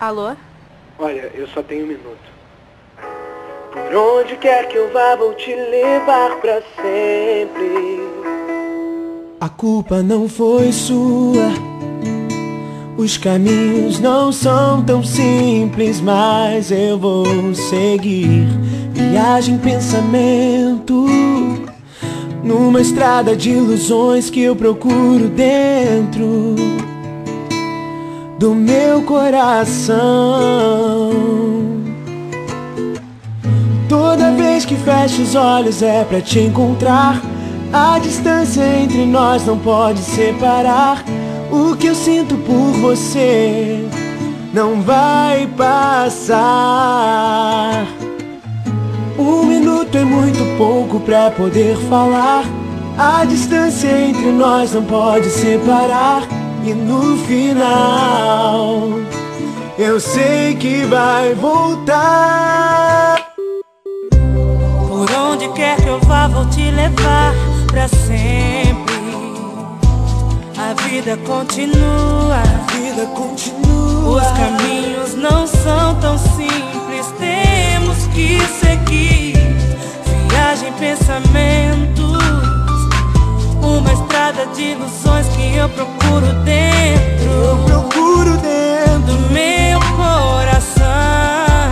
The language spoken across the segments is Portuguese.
Alô? Olha, eu só tenho 1 minuto. Por onde quer que eu vá, vou te levar pra sempre. A culpa não foi sua. Os caminhos não são tão simples, mas eu vou seguir. Viagem, pensamento, numa estrada de ilusões que eu procuro dentro do meu coração. Toda vez que fecho os olhos é pra te encontrar. A distância entre nós não pode separar. O que eu sinto por você não vai passar. 1 minuto é muito pouco pra poder falar. A distância entre nós não pode separar. E no final eu sei que vai voltar. Por onde quer que eu vá, vou te levar pra sempre. A vida continua, a vida continua. Os caminhos não são tão simples, temos que seguir. Viagem, pensamentos, uma estrada de ilusões que eu procuro dentro do meu coração.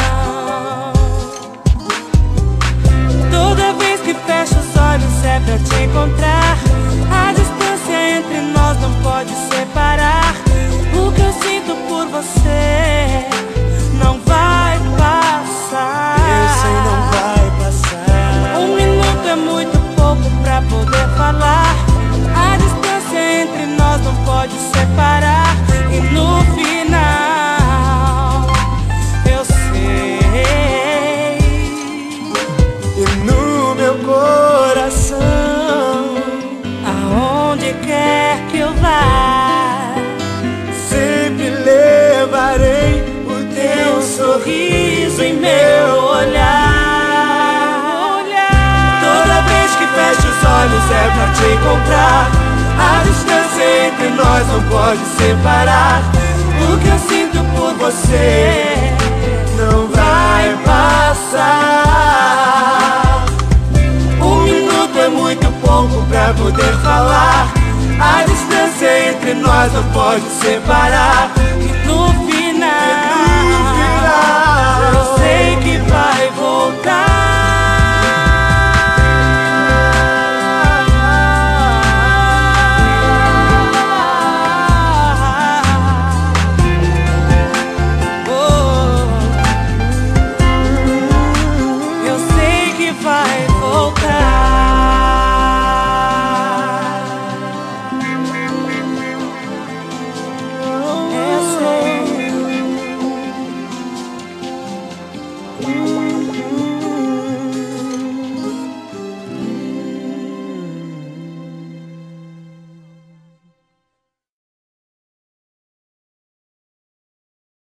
Toda vez que fecho os olhos é pra te encontrar. A distância entre nós não pode separar. O que eu sinto por você não vai passar. Eu sei, não vai passar. 1 minuto é muito pouco pra poder falar. A distância entre nós não pode separar. E no final eu sei. E no meu coração, aonde quer que eu vá, sempre levarei o teu sorriso em meu olhar. Toda vez que fecho os olhos é pra te encontrar. A distância entre nós não pode separar. O que eu sinto por você não vai passar. 1 minuto é muito pouco pra poder falar. A distância entre nós não pode separar.